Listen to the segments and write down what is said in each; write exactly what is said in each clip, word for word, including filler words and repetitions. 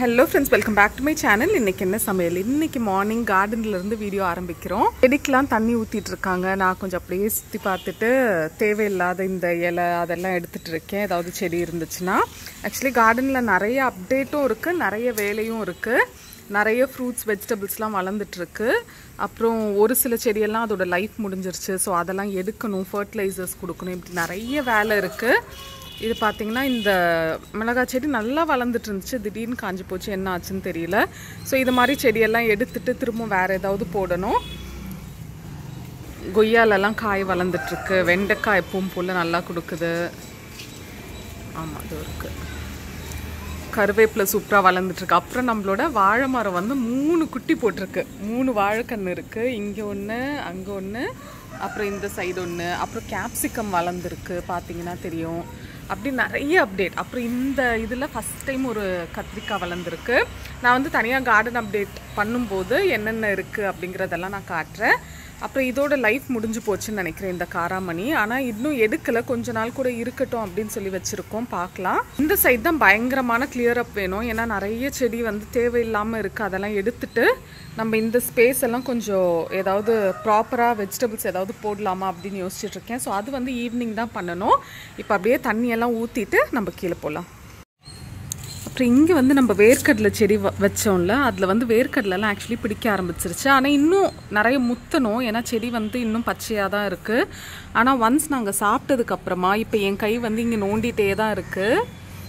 Hello friends, welcome back to my channel. இன்னைக்கு என்ன சமையல்? இன்னைக்கு மார்னிங் கார்டன்ல இருந்து வீடியோ ஆரம்பிக்கிறோம். செடிக்கெல்லாம் தண்ணி ஊத்திட்டு இருக்காங்க. நான் கொஞ்சம் அப்படியே சுத்தி பார்த்துட்டு தேவையில்லாத இந்த இலை அதெல்லாம் எடுத்துட்டு இருக்கேன். ஏதாவது செடி இருந்துச்சுன்னா ஆக்சுவலி கார்டன்ல நிறைய அப்டேட்டும் இருக்கு, நிறைய வேலையும் இருக்கு. நிறைய ஃப்ரூட்ஸ் வெஜிடபிள்ஸ்லாம் வளர்ந்துட்டு இருக்கு. அப்புறம் ஒரு சில செடியெல்லாம் அதோட லைஃப் முடிஞ்சிருச்சு. ஸோ அதெல்லாம் எடுக்கணும், ஃபர்டிலைசர்ஸ் கொடுக்கணும், இப்படி நிறைய வேலை இருக்கு. இது பார்த்தீங்கன்னா இந்த மிளகாய் செடி நல்லா வளர்ந்துட்டு இருந்துச்சு, திடீர்னு காஞ்சி போச்சு, என்ன ஆச்சுன்னு தெரியல. ஸோ இது மாதிரி செடியெல்லாம் எடுத்துட்டு திரும்ப வேறு ஏதாவது போடணும். கொய்யாலெல்லாம் காய் வளர்ந்துட்டுருக்கு, வெண்டைக்காய் எப்பவும் போல் நல்லா கொடுக்குது. ஆமாம், அது இருக்குது. கருவேப்பிலை சூப்பராக வளர்ந்துட்டுருக்கு. அப்புறம் நம்மளோட வாழை மரம் வந்து மூணு குட்டி போட்டிருக்கு. மூணு வாழைக்கன்று இருக்குது. இங்கே ஒன்று, அங்கே ஒன்று, அப்புறம் இந்த சைடு ஒன்று. அப்புறம் கேப்சிகம் வளர்ந்துருக்கு, பார்த்தீங்கன்னா தெரியும். அப்படி நிறைய அப்டேட். அப்புறம் இந்த இதில் ஃபஸ்ட் டைம் ஒரு கத்திரிக்காய் வளர்ந்துருக்கு. நான் வந்து தனியாக கார்டன் அப்டேட் பண்ணும்போது என்னென்ன இருக்குது அப்படிங்கிறதெல்லாம் நான் காட்டுறேன். அப்புறம் இதோட லைஃப் முடிஞ்சு போச்சுன்னு நினைக்கிறேன் இந்த காராமணி. ஆனால் இன்னும் எடுக்கலை, கொஞ்ச நாள் கூட இருக்கட்டும் அப்படின்னு சொல்லி வச்சுருக்கோம், பார்க்கலாம். இந்த சைட் தான் பயங்கரமான கிளியர் அப் வேணும். ஏன்னா நிறைய செடி வந்து தேவையில்லாமல் இருக்குது. அதெல்லாம் எடுத்துட்டு நம்ம இந்த ஸ்பேஸ் எல்லாம் கொஞ்சம் ஏதாவது ப்ராப்பராக வெஜிடபிள்ஸ் ஏதாவது போடலாமா அப்படின்னு யோசிச்சுட்டு இருக்கேன். ஸோ அது வந்து ஈவினிங் தான் பண்ணணும். இப்போ அப்படியே தண்ணியெல்லாம் ஊற்றிட்டு நம்ம கீழே போகலாம். அப்புறம் இங்கே வந்து நம்ம வேர்க்கடலை செடி வ வச்சோம்ல, அதில் வந்து வேர்க்கடலைலாம் ஆக்சுவலி பிடிக்க ஆரம்பிச்சிருச்சு. ஆனால் இன்னும் நிறைய முத்தணும், ஏன்னா செடி வந்து இன்னும் பச்சையாக தான் இருக்குது. ஆனால் ஒன்ஸ் நாங்கள் சாப்பிட்டதுக்கப்புறமா இப்போ என் கை வந்து இங்கே நோண்டிகிட்டே தான் இருக்குது.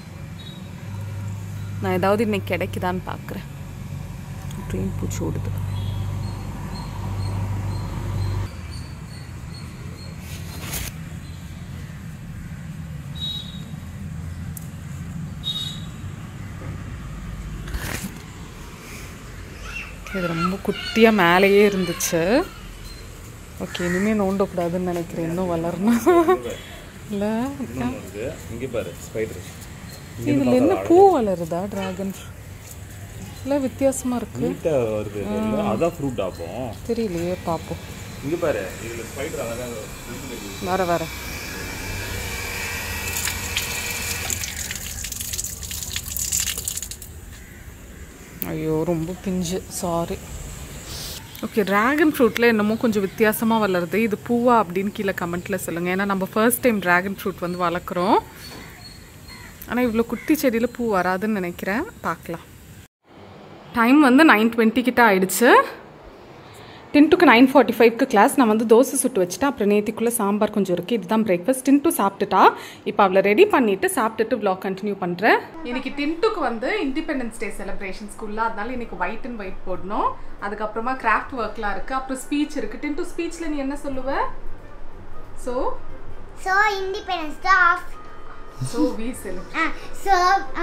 நான் ஏதாவது இன்னைக்கு கிடைக்குதான்னு பார்க்குறேன். ட்ரெயின் பூச்சி ஓடுது. இது ரொம்ப குட்டியாக மேலேயே இருந்துச்சு. ஓகே, இனிமேல் நோண்டக்கூடாதுன்னு நினைக்கிறேன், இன்னும் வளரணும். இல்லை இதில் என்ன பூ வளருதா? ட்ராகன் இல்லை, வித்தியாசமாக இருக்கு. தெரியலையே, பார்ப்போம். வர வர ஐயோ, ரொம்ப பிஞ்சு, சாரி. ஓகே, ட்ராகன் ஃப்ரூட்டில் என்னமோ கொஞ்சம் வித்தியாசமாக வளருது. இது பூவா அப்படின்னு கீழே கமெண்ட்டில் சொல்லுங்கள். ஏன்னா நம்ம ஃபர்ஸ்ட் டைம் ட்ராகன் ஃப்ரூட் வந்து வளர்க்குறோம். ஆனால் இவ்வளோ குட்டி செடியில் பூ வராதுன்னு நினைக்கிறேன், பார்க்கலாம். டைம் வந்து நைன் டுவெண்ட்டி கிட்ட ஆயிடுச்சு. டின்ட்டுக்கு நைன் ஃபார்ட்டி ஃபைவ்க்கு கிளாஸ். நான் வந்து தோசை சுட்டு வச்சுட்டேன். அப்புறம் நேற்றுக்குள்ளே சாம்பார் கொஞ்சம் இருக்குது. இதுதான் பிரேக்ஃபாஸ்ட். டின்ட்டு சாப்பிட்டுட்டா. இப்போ அவளை ரெடி பண்ணிவிட்டு சாப்பிட்டுட்டு வ்ளாக் கண்டினியூ பண்ணுறேன். இன்னைக்கு டின்ட்டுக்கு வந்து இண்டிபெண்டன்ஸ் டே செலிப்ரேஷன் ஸ்கூலில், அதனால இன்னைக்கு ஒயிட் அண்ட் ஒயிட் போடணும். அதுக்கப்புறமா கிராஃப்ட் ஒர்க்லாம் இருக்குது. அப்புறம் ஸ்பீச் இருக்குது. டின்ட்டு ஸ்பீச்சில் நீ என்ன சொல்லுவ? So so independence day of so we celebrate so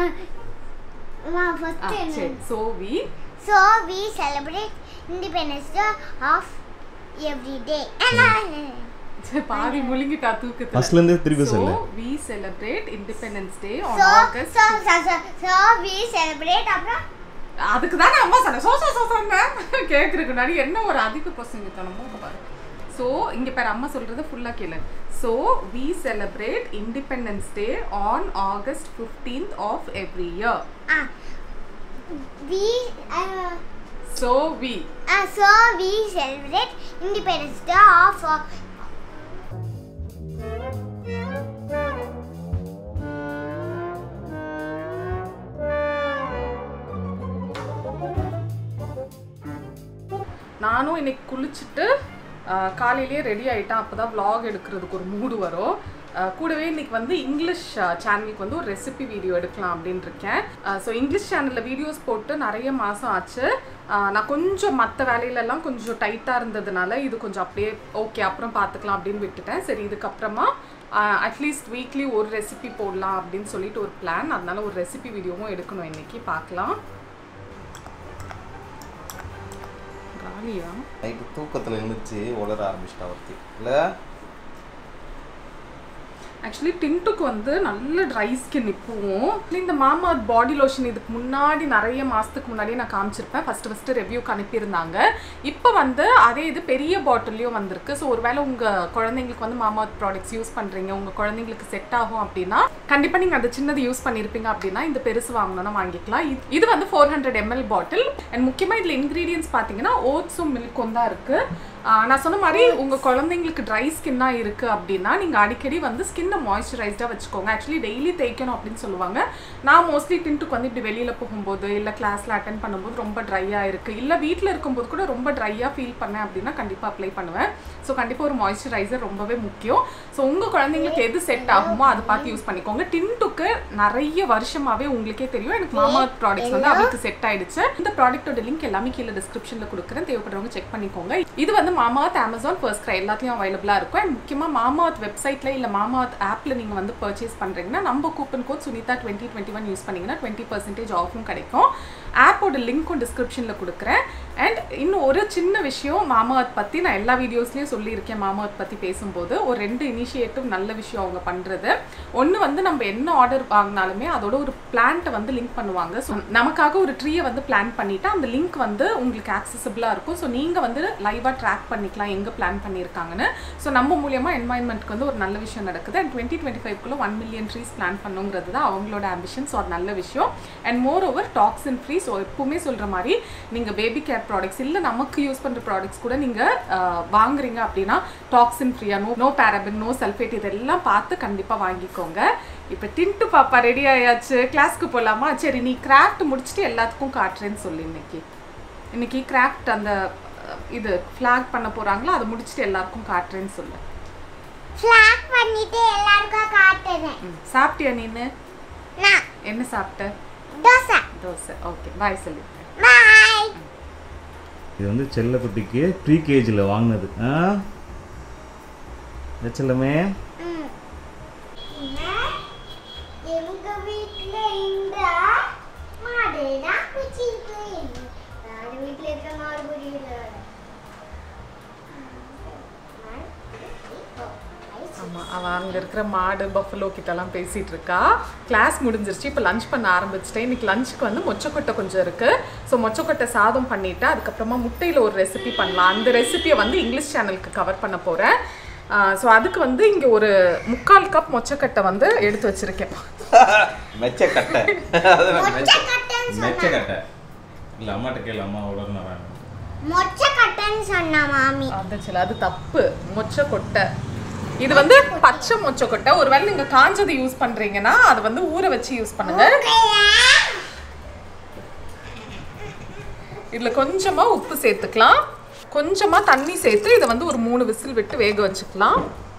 first சரி so we so we celebrate Independence Day of every day. பாதி முழுங்கிட்டா தூக்கத்துல. ஃபர்ஸ்ட்ல இருந்து திருப்பி சொல்லு. So we celebrate Independence Day on so, August. So so so so we celebrate அப்புறம் அதுக்கு தான் அம்மா சொன்னேன். சோ சோ சோ சொன்னேன். கேக்குறதுக்கு முன்னாடி என்ன ஒரு அதிக பிரசங்கத்தனமோ பாரு. So இங்க பாரு, அம்மா சொல்றது ஃபுல்லா கேளு. So we celebrate Independence Day on August fifteenth of every year. Ah. We uh, So we uh, so we celebrate Independence Day of uh, நானும் இன்னைக்கு குளிச்சுட்டு காலையிலேயே ரெடி ஆகிட்டேன். அப்போ தான் விலாக் எடுக்கிறதுக்கு ஒரு மூடு வரும். கூடவே இன்றைக்கி வந்து இங்கிலீஷ் சேனலுக்கு வந்து ஒரு ரெசிபி வீடியோ எடுக்கலாம் அப்படின்னு இருக்கேன். ஸோ இங்கிலீஷ் சேனலில் வீடியோஸ் போட்டு நிறைய மாதம் ஆச்சு. நான் கொஞ்சம் மற்ற வேலையிலலாம் கொஞ்சம் டைட்டாக இருந்ததுனால இது கொஞ்சம் அப்படியே ஓகே அப்புறம் பார்த்துக்கலாம் அப்படின்னு விட்டுட்டேன். சரி, இதுக்கப்புறமா அட்லீஸ்ட் வீக்லி ஒரு ரெசிபி போடலாம் அப்படின்னு சொல்லிட்டு ஒரு பிளான். அதனால ஒரு ரெசிபி வீடியோவும் எடுக்கணும் இன்றைக்கி, பார்க்கலாம். காலியா நைட்டு தூக்கத்தில் இருந்துச்சு, உளர ஆரம்பிச்சிட்டா ஒருத்தி இல்லை. ஆக்சுவலி டின்ட்டுக்கு வந்து நல்ல ட்ரை ஸ்கின் இப்போவும். இந்த மாமா பாடி லோஷன் இதுக்கு முன்னாடி நிறைய மாதத்துக்கு முன்னாடியே நான் காமிச்சிருப்பேன். ஃபஸ்ட்டு ஃபஸ்ட்டு ரிவ்யூக்கு அனுப்பியிருந்தாங்க. இப்போ வந்து அதே இது பெரிய பாட்டில்லையும் வந்திருக்கு. ஸோ ஒருவேளை உங்கள் குழந்தைங்களுக்கு வந்து மாமா ப்ராடக்ட்ஸ் யூஸ் பண்ணுறீங்க, உங்கள் குழந்தைங்களுக்கு செட் ஆகும் அப்படின்னா கண்டிப்பாக நீங்கள் அந்த சின்னது யூஸ் பண்ணியிருப்பீங்க அப்படின்னா இந்த பெருசு வாங்கணும்னா வாங்கிக்கலாம். இது வந்து four hundred M L bottle. And முக்கியமாக இதில் இன்க்ரீடியன்ஸ் பார்த்தீங்கன்னா ஓட்ஸும் மில்க்கும் தான் இருக்குது. நான் சொன்ன மாதிரி உங்கள் குழந்தைங்களுக்கு ட்ரை ஸ்கின்னாக இருக்குது அப்படின்னா நீங்கள் அடிக்கடி வந்து ஸ்கின்னை மாய்ஸ்சரைஸ்டாக வச்சுக்கோங்க. ஆக்சுவலி டெய்லி தேய்க்கணும் அப்படின்னு சொல்லுவாங்க. நான் மோஸ்ட்லி டின்ட்டுக்கு வந்து இப்படி வெளியில் போகும்போது இல்லை கிளாஸில் அட்டென்ட் பண்ணும்போது ரொம்ப ட்ரையாக இருக்குது, இல்லை வீட்டில் இருக்கும்போது கூட ரொம்ப ட்ரையாக ஃபீல் பண்ணேன் அப்படின்னா கண்டிப்பாக அப்ளை பண்ணுவேன். ஸோ கண்டிப்பாக ஒரு மாய்ஸ்சரைசர் ரொம்பவே முக்கியம். ஸோ உங்கள் குழந்தைங்களுக்கு எது செட் ஆகுமோ அதை பார்த்து யூஸ் பண்ணிக்கோங்க. டின்ட்டுக்கு நிறைய வருஷமாகவே உங்களுக்கே தெரியும் எனக்கு மாமா ப்ராடக்ட்ஸ் வந்து அவளுக்கு செட் ஆயிடுச்சு. இந்த ப்ராடக்ட்டோட லிங்க் எல்லாமே கீழே டிஸ்கிரிப்ஷனில் கொடுக்குறேன், தேவைப்படுறவங்க செக் பண்ணிக்கோங்க. இது வந்து மாமாத், அமேசான், ஃபர்ஸ்ட் கிரை எல்லாத்தையும் அவைலபிளாக இருக்கும். அண்ட் முக்கியமாக மாமாத் வெப்சைட்டில் இல்லை மாமாத் ஆப்பில் நீங்கள் வந்து பர்ச்சேஸ் பண்ணுறீங்கன்னா நம்ம coupon code Sunita twenty twenty one use பண்ணிங்கன்னா டுவெண்ட்டி பர்சன்டேஜ் ஆஃபும் கிடைக்கும். ஆப்போட லிங்க்கும் டிஸ்கிரிப்ஷனில் கொடுக்குறேன். அண்ட் இன்னும் ஒரு சின்ன விஷயம் மாமாத் பற்றி நான் எல்லா வீடியோஸ்லையும் சொல்லியிருக்கேன். மாமாத் பற்றி பேசும்போது ஒரு ரெண்டு இனிஷியேட்டிவ் நல்ல விஷயம் அவங்க பண்ணுறது. ஒன்று வந்து நம்ம என்ன ஆர்டர் வாங்கினாலுமே அதோட ஒரு பிளான்ட்டை வந்து லிங்க் பண்ணுவாங்க. ஸோ நமக்காக ஒரு ட்ரீயை வந்து பிளான் பண்ணிவிட்டு அந்த லிங்க் வந்து உங்களுக்கு ஆக்சசபிளாக இருக்கும். ஸோ நீங்கள் வந்து லைவாக ட்ராக் பண்ணிக்கலாம் எங்கே பிளான் பண்ணியிருக்காங்கன்னு. ஸோ நம்ம மூலியமாக என்வாயன்மெண்ட்க்கு வந்து ஒரு நல்ல விஷயம் நடக்குது. அண்ட் டுவெண்ட்டி டுவெண்ட்டி ஃபைவ்க்குள்ளே ஒன் மில்லியன் ட்ரீஸ் பிளான் பண்ணுங்கிறது தான் அவங்களோட ஆம்பிஷன். ஸோ அது நல்ல விஷயம். And moreover toxin free. So எப்பவுமே சொல்கிற மாதிரி நீங்கள் பேபி கேர் ப்ராடக்ட்ஸ் இல்லை நமக்கு யூஸ் பண்ணுற ப்ராடக்ட்ஸ் கூட நீங்கள் வாங்குறீங்க அப்படின்னா டாக்ஸின் ஃப்ரீயா, no no paraben, no sulphate இதெல்லாம் பார்த்து கண்டிப்பாக வாங்கிக்கோங்க. இப்போ டின்ட்டு பாப்பா ரெடி ஆயாச்சு, கிளாஸ்க்கு போகலாமா? சரி, நீ கிராஃப்ட் முடிச்சுட்டு எல்லாத்துக்கும் காட்டுறேன்னு சொல்லி இன்னைக்கு இன்னைக்கு கிராஃப்ட் அந்த இது ஃப்ளாக் பண்ண போகிறாங்களோ அதை முடிச்சுட்டு எல்லாருக்கும் காட்டுறேன்னு சொல்லு. ஃப்ளாக் பண்ணிட்டு எல்லாருக்கும் காட்டுறேன். சாப்பிட்டியா நீனு? நான் என்ன சாப்பிட்ட? தோசை. தோசை. ஓகே, பாய் சொல்லு. பாய். இது வந்து செல்லக்குட்டிக்கு ப்ரீ கேஜியில் வாங்கினது. ஆ செல்லமே எங்க வீட்ல இந்த மாடு நான் குச்சிருக்கேன். நான் வீட்ல இருக்க மாடு புரியல. ஆமாம், அவள் அங்கே இருக்கிற மாடு பஃபலோ கிட்டலாம் பேசிகிட்டு இருக்கா. கிளாஸ் முடிஞ்சிருச்சு, இப்போ லஞ்ச் பண்ண ஆரம்பிச்சிட்டேன். இன்றைக்கி லஞ்சுக்கு வந்து மொச்சக்கொட்டை கொஞ்சம் இருக்குது. ஸோ மொச்சக்கொட்டை சாதம் பண்ணிவிட்டு அதுக்கப்புறமா முட்டையில் ஒரு ரெசிபி பண்ணலாம். அந்த ரெசிபியை வந்து இங்கிலீஷ் சேனலுக்கு கவர் பண்ண போகிறேன். ஸோ அதுக்கு வந்து இங்கே ஒரு முக்கால் கப் மொச்சக்கட்டை வந்து எடுத்து வச்சுருக்கேன். மெச்சக்கட்டை மொச்சக்கட்டை இல்லை, அம்மாட்ட கேளு, அம்மா உடனே மொச்சக்கட்டைன்னு சொன்னா மாமி. அது சரி, அது தப்பு. மொச்சக்கொட்டை இது வந்து பச்சை மொச்சக்கொட்டை. ஒருவேளை நீங்க காஞ்சது யூஸ் பண்றீங்கன்னா அது வந்து ஊற வச்சு யூஸ் பண்ணுங்க. இதுல கொஞ்சமா உப்பு சேர்த்துக்கலாம், கொஞ்சமா தண்ணி சேர்த்து இதை வந்து ஒரு மூணு விசில் விட்டு வேக வச்சுக்கலாம்.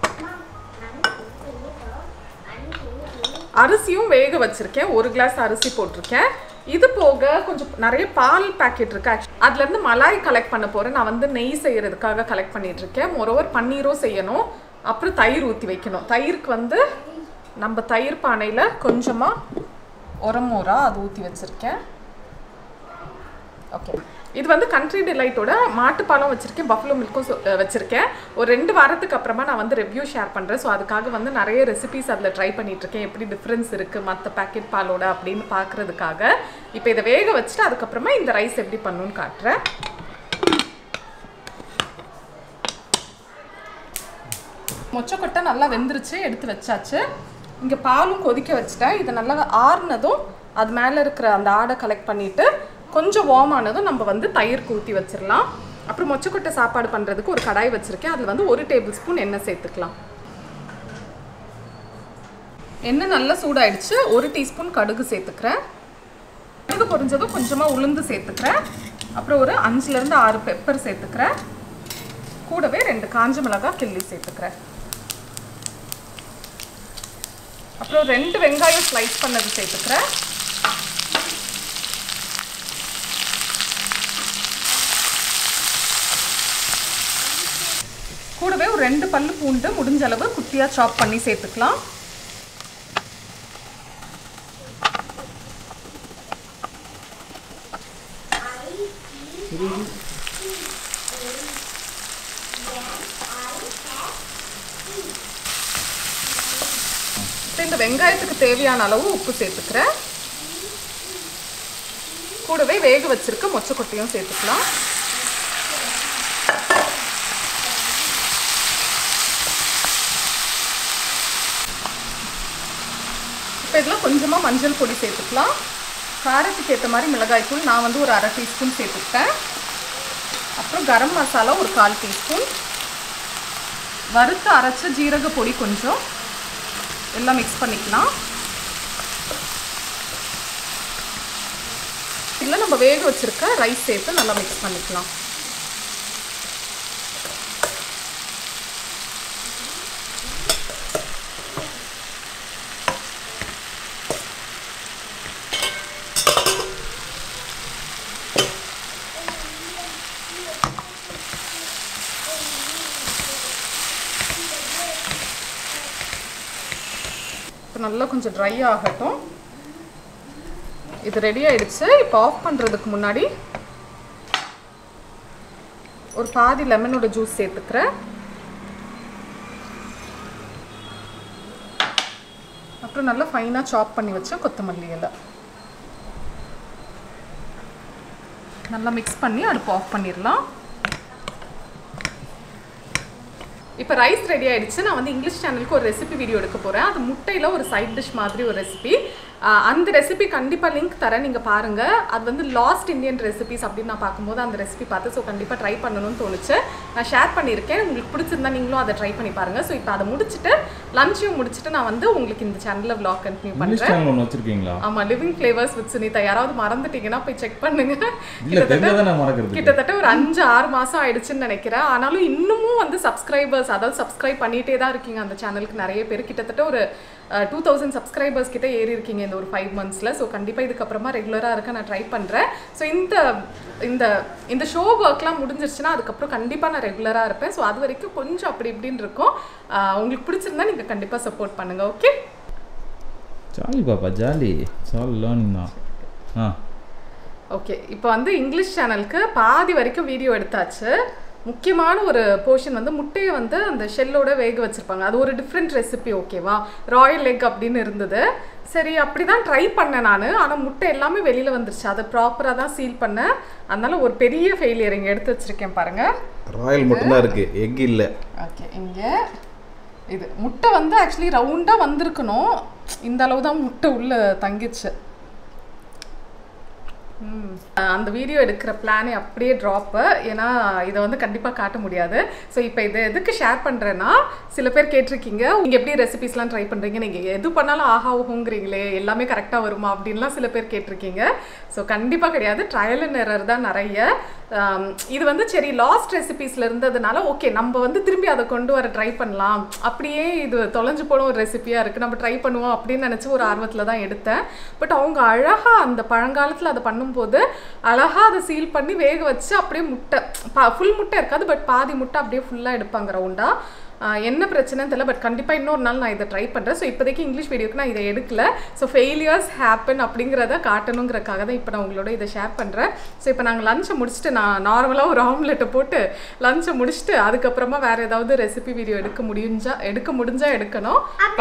அரிசியும் வேக வச்சிருக்கேன், ஒரு கிளாஸ் அரிசி போட்டிருக்கேன். இது போக கொஞ்சம் நிறைய பால் பேக்கெட் இருக்கு. அதுல இருந்து மலாய் கலெக்ட் பண்ண போறேன். நான் வந்து நெய் செய்யறதுக்காக கலெக்ட் பண்ணிட்டு இருக்கேன். மொரோவர் பன்னீரும் செய்யணும், அப்புறம் தயிர் ஊற்றி வைக்கணும். தயிருக்கு வந்து நம்ம தயிர் பானையில் கொஞ்சமாக உரமோரா அது ஊற்றி வச்சுருக்கேன். ஓகே, இது வந்து கண்ட்ரி டிலைட்டோட மாட்டுப்பாலும் வச்சுருக்கேன், பஃபலோ மில்க்கும் வச்சுருக்கேன். ஒரு ரெண்டு வாரத்துக்கு அப்புறமா நான் வந்து ரிவ்யூ ஷேர் பண்ணுறேன். ஸோ அதுக்காக வந்து நிறைய ரெசிபிஸ் அதில் ட்ரை பண்ணிகிட்ருக்கேன், எப்படி டிஃப்ரென்ஸ் இருக்குது மற்ற பேக்கெட் பாலோட அப்படின்னு பார்க்குறதுக்காக. இப்போ இதை வேக வச்சுட்டு அதுக்கப்புறமா இந்த ரைஸ் எப்படி பண்ணணும்னு காட்டுறேன். மொச்சக்கொட்டை நல்லா வெந்துருச்சு, எடுத்து வச்சாச்சு. இங்கே பாலும் கொதிக்க வச்சுட்டேன். இதை நல்லா ஆறுனதும் அது மேலே இருக்கிற அந்த ஆடை கலெக்ட் பண்ணிவிட்டு கொஞ்சம் வார்ம் ஆனதும் நம்ம வந்து தயிர் ஊற்றி வச்சிடலாம். அப்புறம் மொச்சக்கொட்டை சாப்பாடு பண்ணுறதுக்கு ஒரு கடாய் வச்சுருக்கேன். அதில் வந்து ஒரு டேபிள் ஸ்பூன் எண்ணெய் சேர்த்துக்கலாம். எண்ணெய் நல்லா சூடாயிடுச்சு. ஒரு டீஸ்பூன் கடுகு சேர்த்துக்கிறேன். கடுகு பொரிஞ்சதும் கொஞ்சமாக உளுந்து சேர்த்துக்கிறேன். அப்புறம் ஒரு அஞ்சுலேருந்து ஆறு பெப்பர் சேர்த்துக்கிறேன். கூடவே ரெண்டு காஞ்ச மிளகாய் கிள்ளி சேர்த்துக்கிறேன். அப்புறம் ரெண்டு வெங்காயம் ஸ்லைஸ் பண்ணது சேர்த்துக்கிறேன். கூடவே ஒரு ரெண்டு பல்லு பூண்டு முடிஞ்ச அளவு குட்டியா சாப் பண்ணி சேர்த்துக்கலாம். வெங்காயத்துக்கு தேவையான அளவு உப்பு சேர்த்துக்கிறேன். கூடவே வேக வச்சிருக்க மொச்சக்கொட்டையும் சேர்த்துக்கலாம். இப்போ இதில் கொஞ்சமாக மஞ்சள் பொடி சேர்த்துக்கலாம். காரத்துக்கு ஏற்ற மாதிரி மிளகாய் தூள் நான் வந்து ஒரு அரை டீஸ்பூன் சேர்த்துக்கிட்டேன். அப்புறம் கரம் மசாலா ஒரு கால் டீஸ்பூன், வறுத்து அரைச்ச ஜீரக பொடி கொஞ்சம், எல்லாம் மிக்ஸ் பண்ணிக்கலாம். இல்லை நம்ம வேக வச்சுருக்க ரைஸ் சேர்த்து நல்லா மிக்ஸ் பண்ணிக்கலாம். இப்போ நல்லா கொஞ்சம் ட்ரை ஆகட்டும். இது ரெடி ஆயிடுச்சு. இப்போ ஆஃப் பண்ணுறதுக்கு முன்னாடி ஒரு பாதி லெமனோட ஜூஸ் சேர்த்துக்கிறேன். அப்புறம் நல்லா ஃபைனாக சாப் பண்ணி வச்ச கொத்தமல்லி இலை நல்லா மிக்ஸ் பண்ணி அடுப்பு ஆஃப் பண்ணிடலாம். இப்போ ரைஸ் ரெடி ஆயிடுச்சு. நான் வந்து இங்கிலீஷ் சேனலுக்கு ஒரு ரெசிபி வீடியோ எடுக்க போகிறேன். அது முட்டையில் ஒரு சைட் டிஷ் மாதிரி ஒரு ரெசிபி. அந்த ரெசிபி கண்டிப்பாக லிங்க் தரேன், நீங்கள் பாருங்கள். அது வந்து லாஸ்ட் இந்தியன் ரெசிபிஸ் அப்படின்னு நான் பார்க்கும்போது அந்த ரெசிபி பார்த்து ஸோ கண்டிப்பாக ட்ரை பண்ணணும்னு தோணுச்சு. நான் ஷேர் பண்ணியிருக்கேன். உங்களுக்கு பிடிச்சிருந்தா நீங்களும் அதை ட்ரை பண்ணி பாருங்கள். ஸோ இப்போ அதை முடிச்சுட்டு லஞ்சையும் முடிச்சுட்டு நான் வந்து உங்களுக்கு இந்த சேனலில் vlog கண்டினியூ பண்ணுறேன். வச்சிருக்கீங்களா? ஆமாம், லிவிங் ஃப்ளேவர்ஸ் வித் சுனிதா. யாராவது மறந்துட்டீங்கன்னா போய் செக் பண்ணுங்க. கிட்டத்தட்ட கிட்டத்தட்ட ஒரு அஞ்சு ஆறு மாதம் ஆயிடுச்சுன்னு நினைக்கிறேன். ஆனாலும் இன்னமும் வந்து சப்ஸ்கிரைபர்ஸ், அதாவது சப்ஸ்கிரைப் பண்ணிகிட்டே தான் இருக்கீங்க அந்த சேனலுக்கு. நிறைய பேர் கிட்டத்தட்ட ஒரு டூ தௌசண்ட் சப்ஸ்கிரைபர்ஸ் கிட்ட ஏறி இருக்கீங்க இந்த ஒரு ஃபைவ் மந்த்ஸில். ஸோ கண்டிப்பாக இதுக்கப்புறமா ரெகுலராக இருக்க நான் ட்ரை பண்ணுறேன். ஸோ இந்த இந்த இந்த ஷோ ஒர்க்லாம் முடிஞ்சிருச்சுன்னா அதுக்கப்புறம் கண்டிப்பாக நான் ரெகுலராக இருப்பேன். ஸோ அது வரைக்கும் கொஞ்சம் அப்படி இப்படின்னு இருக்கும். உங்களுக்கு பிடிச்சிருந்தா நீங்கள் கண்டிப்பாக சப்போர்ட் பண்ணுங்கள். ஓகே, ஜாலி பாப்பா, ஜாலி. சால் லேர்னிங் தான். ஆ ஓகே, இப்போ வந்து இங்கிலீஷ் சேனலுக்கு பாதி வரைக்கும் வீடியோ எடுத்தாச்சு. முக்கியமான ஒரு போர்ஷன் வந்து முட்டையை வந்து அந்த ஷெல்லோட வேக வச்சுருப்பாங்க. அது ஒரு டிஃப்ரெண்ட் ரெசிபி, ஓகேவா? ராயல் எக் அப்படின்னு இருந்தது. சரி, அப்படி தான் ட்ரை பண்ணேன் நான். ஆனால் முட்டை எல்லாமே வெளியில் வந்துருச்சு. அதை ப்ராப்பராக தான் சீல் பண்ணேன். அதனால ஒரு பெரிய ஃபெயிலியர் இங்கே எடுத்து வச்சுருக்கேன் பாருங்கள். ராயல் மட்டும்தான் இருக்குது, எக் இல்லை. ஓகே, இங்கே இது முட்டை வந்து ஆக்சுவலி ரவுண்டாக வந்திருக்கணும். இந்த அளவு தான் முட்டை உள்ளே தங்கிச்சு. அந்த வீடியோ எடுக்கிற பிளானே அப்படியே ட்ராப்பு. ஏன்னா இதை வந்து கண்டிப்பாக காட்ட முடியாது. ஸோ இப்போ இதை எதுக்கு ஷேர் பண்ணுறேன்னா, சில பேர் கேட்டிருக்கீங்க நீங்கள் எப்படி ரெசிபிஸ்லாம் ட்ரை பண்ணுறீங்க, நீங்கள் எது பண்ணாலும் ஆஹா ஊங்குறீங்களே, எல்லாமே கரெக்டாக வருமா அப்படின்லாம் சில பேர் கேட்டிருக்கீங்க. ஸோ கண்டிப்பாக கிடையாது, ட்ரையல் அண்ட் எரர் தான் நிறைய. இது வந்து சரி லாஸ்ட் ரெசிபிஸில் இருந்ததுனால ஓகே நம்ம வந்து திரும்பி அதை கொண்டு வர ட்ரை பண்ணலாம். அப்படியே இது தொலைஞ்சு போன ஒரு ரெசிபியாக இருக்குது, நம்ம ட்ரை பண்ணுவோம் அப்படின்னு நினச்சி ஒரு ஆர்வத்தில் தான் எடுத்தேன். பட் அவங்க அழகாக அந்த பழங்காலத்தில் அதை பண்ணும்போது அழகாக அதை சீல் பண்ணி வேக வச்சு அப்படியே முட்டை பா ஃபுல் முட்டை இருக்காது, பட் பாதி முட்டை அப்படியே ஃபுல்லாக எடுப்பாங்க ரவுண்டாக. என்ன பிரச்சனைன்னு தெரியல, பட் கண்டிப்பாக இன்னொரு நாள் நான் இதை ட்ரை பண்ணுறேன். ஸோ இப்போதைக்கு இங்கிலீஷ் வீடியோக்கு நான் இதை எடுக்கல. ஸோ ஃபெயிலியர்ஸ் ஹேப்பன் அப்படிங்கிறத காட்டணுங்கிறக்காக தான் இப்போ நான் உங்களோட இதை ஷேர் பண்ணுறேன். ஸோ இப்போ நாங்கள் லஞ்சை முடிச்சுட்டு, நான் நார்மலாக ஒரு ஆம்லெட்டை போட்டு லஞ்சை முடிச்சுட்டு அதுக்கப்புறமா வேறு ஏதாவது ரெசிபி வீடியோ எடுக்க முடிஞ்சா எடுக்க முடிஞ்சா எடுக்கணும்.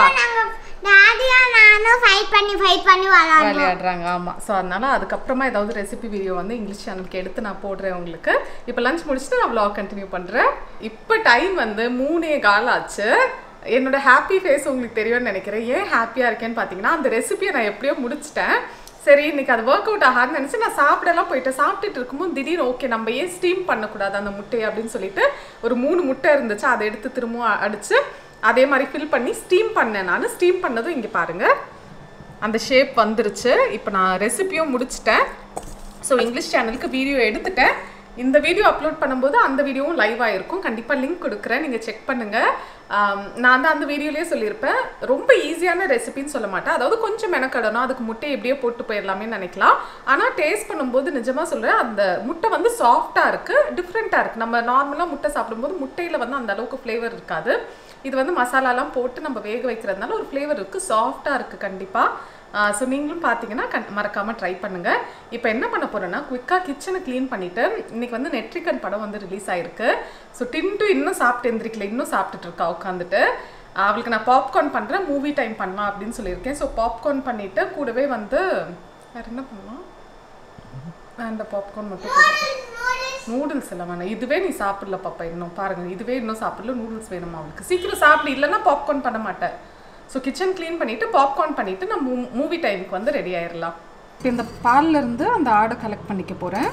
விளையாடுறாங்க, ஆமாம். ஸோ அதனால அதுக்கப்புறமா ஏதாவது ரெசிபி வீடியோ வந்து இங்கிலீஷ் சேனலுக்கு எடுத்து நான் போடுறேன் உங்களுக்கு. இப்போ லஞ்ச் முடிச்சுட்டு நான் vlog கண்டினியூ பண்ணுறேன். இப்போ டைம் வந்து மூணே கால் ஆச்சு. என்னோட ஹாப்பி ஃபேஸ் உங்களுக்கு தெரியும்னு நினைக்கிறேன். ஏன் ஹாப்பியாக இருக்கேன்னு பார்த்தீங்கன்னா, அந்த ரெசிபியை நான் எப்படியோ முடிச்சிட்டேன். சரி, இன்னைக்கு அது ஒர்க் அவுட் ஆகாதுன்னு நினச்சி நான் சாப்பிடலாம் போயிட்டு சாப்பிட்டுட்டு இருக்கும்போது திடீர்னு ஓகே நம்ம ஏன் ஸ்டீம் பண்ணக்கூடாது அந்த முட்டையை அப்படின்னு சொல்லிட்டு ஒரு மூணு முட்டை இருந்துச்சு, அதை எடுத்து திரும்பவும் அடித்து அதே மாதிரி ஃபில் பண்ணி ஸ்டீம் பண்ணேன். நான் ஸ்டீம் பண்ணதும் இங்கே பாருங்கள் அந்த ஷேப் வந்துருச்சு. இப்போ நான் ரெசிபியும் முடிச்சிட்டேன். ஸோ இங்கிலீஷ் சேனலுக்கு வீடியோ எடுத்துட்டேன். இந்த வீடியோ அப்லோட் பண்ணும்போது அந்த வீடியோவும் லைவாக இருக்கும். கண்டிப்பாக லிங்க் கொடுக்குறேன், நீங்கள் செக் பண்ணுங்கள். நான் தான் அந்த வீடியோலேயே சொல்லியிருப்பேன், ரொம்ப ஈஸியான ரெசிபின்னு சொல்ல மாட்டேன். அதாவது கொஞ்சம் மெனக்கடணும், அதுக்கு முட்டையை எப்படியோ போட்டு போயிடலாமே நினைக்கலாம். ஆனால் டேஸ்ட் பண்ணும்போது நிஜமாக சொல்கிறேன், அந்த முட்டை வந்து சாஃப்டாக இருக்குது, டிஃப்ரெண்ட்டாக இருக்குது. நம்ம நார்மலாக முட்டை சாப்பிடும்போது முட்டையில் வந்து அந்த அளவுக்கு ஃப்ளேவர் இருக்காது. இது வந்து மசாலாலாம் போட்டு நம்ம வேக வைக்கிறதுனால ஒரு ஃப்ளேவர் இருக்குது, சாஃப்டாக இருக்குது கண்டிப்பாக. ஸோ நீங்களும் பார்த்தீங்கன்னா கண் மறக்காமல் ட்ரை பண்ணுங்கள். இப்போ என்ன பண்ண போகிறேன்னா, குயிக்காக கிச்சனை க்ளீன் பண்ணிவிட்டு, இன்றைக்கி வந்து நெட்ரிகன் படம் வந்து ரிலீஸ் ஆகிருக்கு. ஸோ டின்ட்டு இன்னும் சாப்பிட்டு எந்திரிக்கல, இன்னும் சாப்பிட்டுட்டு இருக்கா உட்காந்துட்டு. அவளுக்கு நான் பாப்கார்ன் பண்ணுறேன், மூவி டைம் பண்ணலாம் அப்படின்னு சொல்லியிருக்கேன். ஸோ பாப்கார்ன் பண்ணிவிட்டு கூடவே வந்து வேறு என்ன பண்ணலாம், அந்த பாப்கார்ன் மட்டும் நூடுல்ஸ் எல்லாம் வேணாம். இதுவே நீ சாப்பிடல பாப்பா, இன்னும் பாருங்கள், இதுவே இன்னும் சாப்பிடல, நூடுல்ஸ் வேணுமா அவளுக்கு. சீக்கிரம் சாப்பிடு, இல்லைன்னா பாப்கார்ன் பண்ண மாட்டேன். ஸோ கிச்சன் க்ளீன் பண்ணிவிட்டு பாப்கார்ன் பண்ணிவிட்டு நான் மூ மூவி டைமுக்கு வந்து ரெடி ஆயிடலாம். இப்போ இந்த பால்லேருந்து அந்த ஆடை கலெக்ட் பண்ணிக்க போகிறேன்.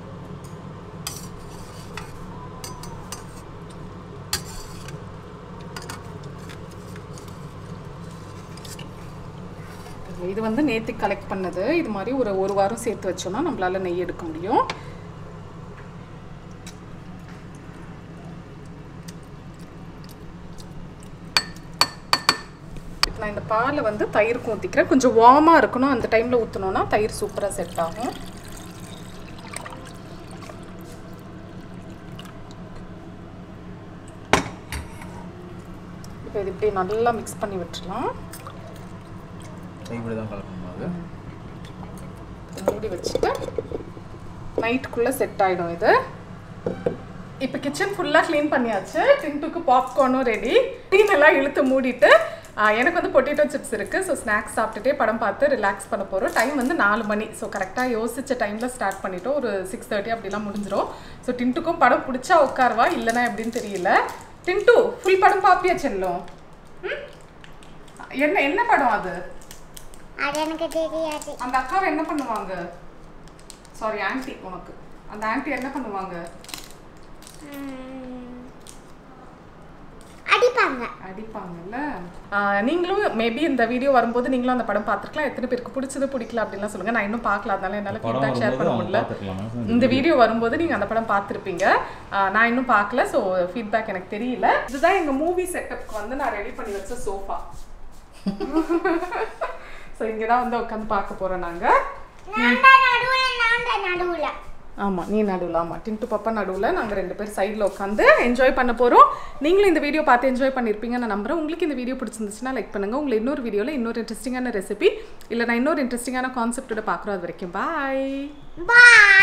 இது வந்து நேற்று கலெக்ட் பண்ணது. இது மாதிரி ஒரு ஒரு வாரம் சேர்த்து வச்சோம்னா நம்மளால நெய் எடுக்க முடியும். இப்போ நான் இந்த பாலை வந்து தயிருக்கு ஊற்றிக்கிறேன். கொஞ்சம் வார்மாக இருக்கணும், அந்த டைமில் ஊற்றினோன்னா தயிர் சூப்பராக செட் ஆகும். இப்போ இது இப்படி நல்லா மிக்ஸ் பண்ணி விட்டுடலாம். மூடி வச்சுட்டு நைட்டுக்குள்ளே செட் ஆகிடும் இது. இப்போ கிச்சன் ஃபுல்லாக க்ளீன் பண்ணியாச்சு. டின்ட்டுக்கு பாப்கார்னும் ரெடி. டீன் எல்லாம் இழுத்து மூடிட்டு எனக்கு வந்து பொட்டேட்டோ சிப்ஸ் இருக்குது. ஸோ ஸ்நாக்ஸ் சாப்பிட்டுட்டே படம் பார்த்து ரிலாக்ஸ் பண்ண போகிறோம். டைம் வந்து நாலு மணி. ஸோ கரெக்டாக யோசிச்ச டைமில் ஸ்டார்ட் பண்ணிட்டோம். ஒரு சிக்ஸ் தேர்ட்டி அப்படிலாம் முடிஞ்சிடும். ஸோ டின்ட்டுக்கும் படம் பிடிச்சா உட்காருவா, இல்லைனா எப்படின்னு தெரியல. டின்ட்டு ஃபுல் படம் பார்ப்பியா செல்லும்? என்ன என்ன படம் அது? அது எனக்கு தெரியாது. அந்த அக்காவை என்ன பண்ணுவாங்க? சாரி ஆன்ட்டி, உனக்கு அந்த ஆன்ட்டி என்ன பண்ணுவாங்க? அடிப்பாங்க. அடிப்பாங்கல்ல. நீங்களும் மேபி இந்த வீடியோ வரும்போது நீங்களும் அந்த படம் பார்த்துருக்கலாம். எத்தனை பேருக்கு பிடிச்சது பிடிக்கல அப்படின்லாம் சொல்லுங்கள். நான் இன்னும் பார்க்கல, அதனால என்னால் ஃபீட்பேக் ஷேர் பண்ண முடியல. இந்த வீடியோ வரும்போது நீங்கள் அந்த படம் பார்த்துருப்பீங்க. நான் இன்னும் பார்க்கல, ஸோ ஃபீட்பேக் எனக்கு தெரியல. இதுதான் எங்கள் மூவி செட்டப்க்கு வந்து நான் ரெடி பண்ணி வச்ச சோஃபா. ஸோ இங்கே தான் வந்து உட்காந்து பார்க்க போகிறோம் நாங்கள். ஆமாம், நீ நடுவில். ஆமாம், டின்ட்டு பாப்பா நடுவில், நாங்கள் ரெண்டு பேர் சைடில் உட்காந்து என்ஜாய் பண்ண போகிறோம். நீங்களும் இந்த வீடியோ பார்த்து என்ஜாய் பண்ணியிருப்பீங்கன்னு நான் நம்புறேன். உங்களுக்கு இந்த வீடியோ பிடிச்சிருந்துச்சுன்னா லைக் பண்ணுங்கள். உங்களை இன்னொரு வீடியோவில் இன்னொரு இன்ட்ரெஸ்டிங்கான ரெசிபி இல்லை நான் இன்னொரு இன்ட்ரெஸ்டிங்கான கான்செப்டோட பார்க்குறோம். அது வரைக்கும் பாய் பாய்.